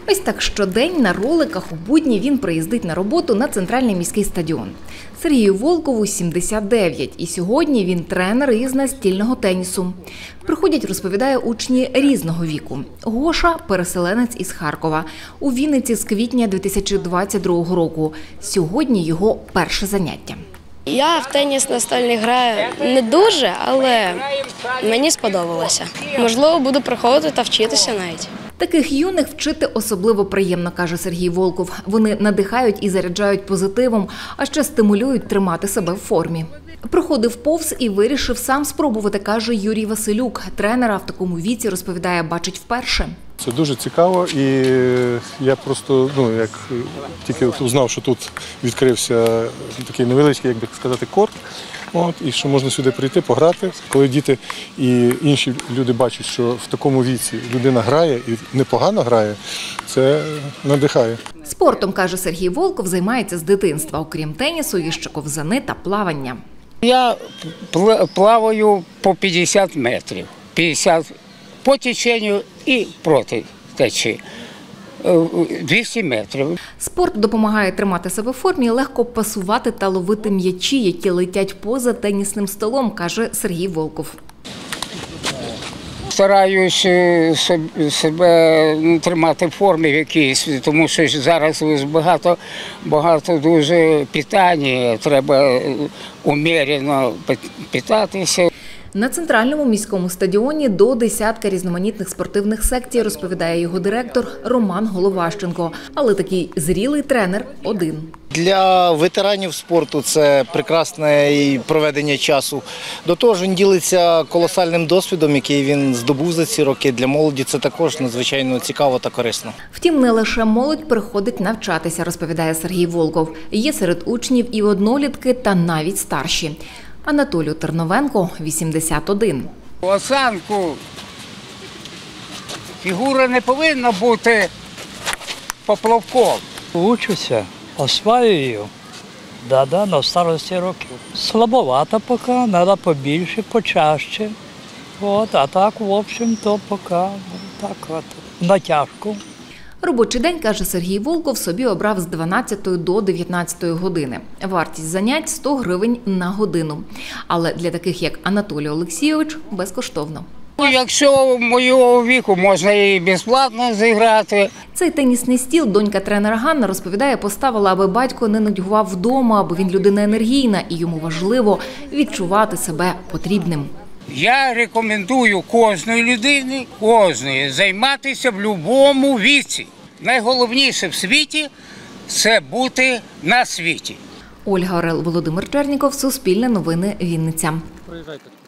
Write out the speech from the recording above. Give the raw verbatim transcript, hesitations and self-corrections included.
Ось так щодень на роликах у будні він приїздить на роботу на центральний міський стадіон. Сергію Волкову сімдесят дев'ять, і сьогодні він тренер із настільного тенісу. Приходять, розповідає, учні різного віку. Гоша – переселенець із Харкова. У Вінниці з квітня дві тисячі двадцять другого року. Сьогодні його перше заняття. Я в теніс настільний граю не дуже, але мені сподобалося. Можливо, буду приходити та вчитися навіть. Таких юних вчити особливо приємно, каже Сергій Волков. Вони надихають і заряджають позитивом, а ще стимулюють тримати себе в формі. Проходив повз і вирішив сам спробувати, каже Юрій Василюк. Тренера в такому віці, розповідає, бачить вперше. Це дуже цікаво, і я просто, ну, як тільки узнав, що тут відкрився такий невеличкий, як би сказати, корт, от, і що можна сюди прийти, пограти. Коли діти і інші люди бачать, що в такому віці людина грає і непогано грає, це надихає. Спортом, каже Сергій Волков, займається з дитинства. Окрім тенісу, є ще ковзани та плавання. Я плаваю по п'ятдесят метрів, п'ятдесят по теченню і проти течії. двісті метрів. Спорт допомагає тримати себе в формі, легко пасувати та ловити м'ячі, які летять поза тенісним столом, каже Сергій Волков. Стараюсь себе тримати в формі якійсь, тому що зараз багато, багато дуже питань, треба умірено питатися. На центральному міському стадіоні до десятка різноманітних спортивних секцій, розповідає його директор Роман Головащенко. Але такий зрілий тренер один. Для ветеранів спорту це прекрасне проведення часу. До того ж, він ділиться колосальним досвідом, який він здобув за ці роки. Для молоді це також надзвичайно цікаво та корисно. Втім, не лише молодь приходить навчатися, розповідає Сергій Волков. Є серед учнів і однолітки, та навіть старші. Анатолію Терновенко – вісімдесят один. Осанку фігура не повинна бути поплавком. Учуся, осваюю, да-да, на старості років. Слабовато поки, треба побільше, почаще. От, а так, в общем, то поки так от, натяжку. Робочий день, каже Сергій Волков, собі обрав з дванадцятої до дев'ятнадцятої години. Вартість занять – сто гривень на годину. Але для таких, як Анатолій Олексійович, безкоштовно. Якщо моєго віку, можна і безплатно зіграти. Цей тенісний стіл донька тренера Ганна, розповідає, поставила, аби батько не нудьгував вдома, бо він людина енергійна і йому важливо відчувати себе потрібним. Я рекомендую кожної людини, кожної, займатися в будь-якому віці. Найголовніше в світі – це бути на світі. Ольга Орел, Володимир Черніков, Суспільне новини, Вінниця. Приїжджайте.